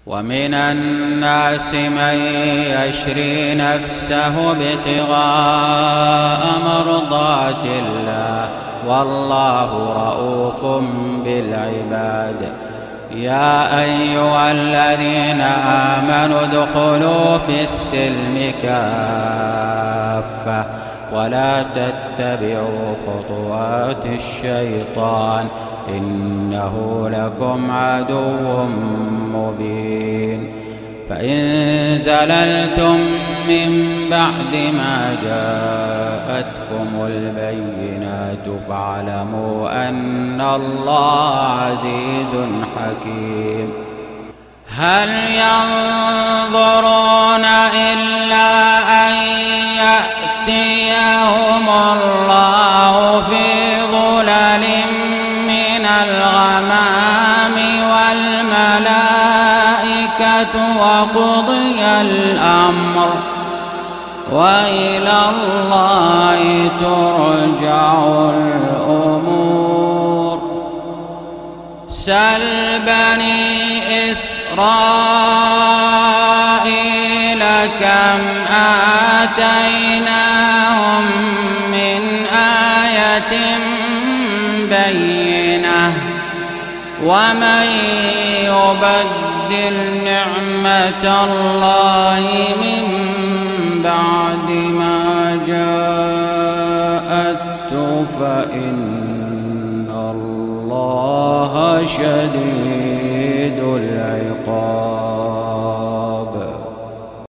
ومن الناس من يشري نفسه ابتغاء مرضات الله والله رءوف بالعباد. يا أيها الذين آمنوا ادخلوا في السلم كافة ولا تتبعوا خطوات الشيطان إنه لكم عدو مبين. فإن زللتم من بعد ما جاءتكم البينات فاعلموا أن الله عزيز حكيم. هل ينظرون إلا أن يأتيهم الله في ظلل من الغمام والملائكة وقضي الأمر وإلى الله ترجع الأمور. سل بني إسرائيل كم آتيناهم من آية بينة ومن يبدل نعمة الله من بعد ما جاءته فإن الله شديد العقاب.